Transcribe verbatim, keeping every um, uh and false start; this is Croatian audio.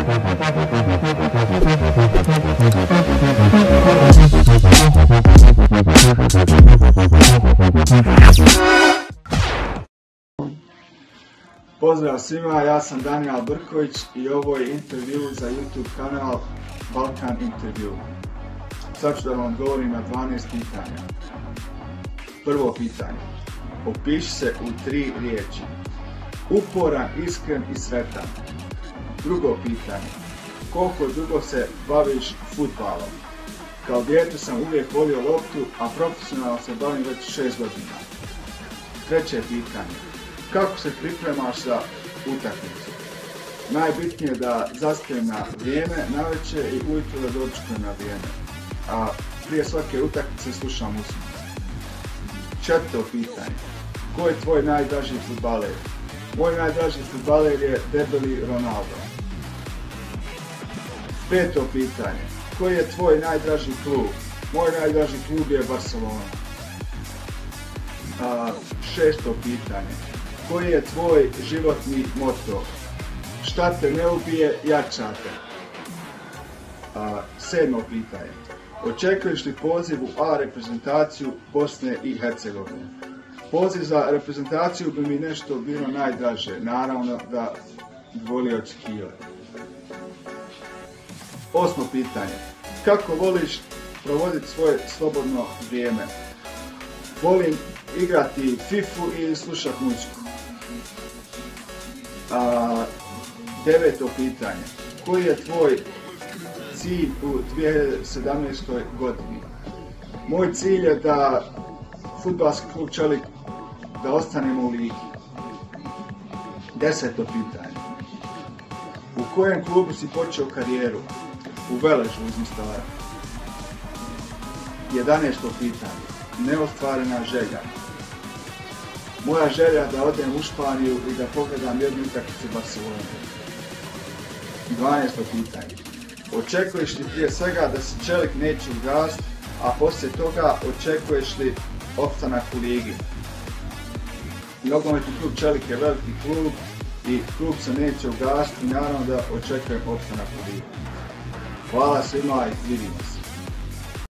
Pozdrav svima, ja sam Danijel Brković i ovo je intervju za YouTube kanal Balkan Intervju. Sad ću da vam odgovorim na dvanaest pitanja. Prvo pitanje. Opiši se u tri riječi. Uporan, iskren i sretan. Drugo pitanje. Koliko dugo se baviš fudbalom? Kao dijete sam uvijek volio loptu, a profesionalno se bavim već šest godina. Treće pitanje. Kako se pripremaš za utakmicu? Najbitnije je da zaspijem na vrijeme, navečer i ujutro da dočekujem na vrijeme. A prije svake utakmice slušam muziku. Četvrto pitanje. Ko je tvoj najdraži fudbaler? Moj najdraži fudbaler je debeli Ronaldo. Peto pitanje. Koji je tvoj najdraži klub? Moj najdraži klub je Barcelona. A, šesto pitanje. Koji je tvoj životni moto? Šta te ne ubije, jača te. A, sedmo pitanje. Očekuješ li poziv u A reprezentaciju Bosne i Hercegovine? Poziv za reprezentaciju bi mi nešto bilo najdraže, naravno da voli očekivati. Osmo pitanje. Kako voliš provoditi svoje slobodno vrijeme? Volim igrati fifu i slušati muziku. A, deveto pitanje. Koji je tvoj cilj u dvije hiljade sedamnaestoj godini? Moj cilj je da fudbalski klub Čelik da ostanemo u ligi. Deseto pitanje. U kojem klubu si počeo karijeru? U Veležu iz Mostara. Jedanaesto pitanje. Neostvarena želja. Moja želja da odem u Španiju i da pogledam jednu utakmicu Barcelone. dvanaesto pitanje. Očekuješ li prije svega da se Čelik neće ugasiti, a poslije toga očekuješ li opstanak u ligi? Nogometni klub Čelik je veliki klub i klub se neće ugasiti i naravno da očekujem opstanak u ligi. Hvala svima i vidimo se.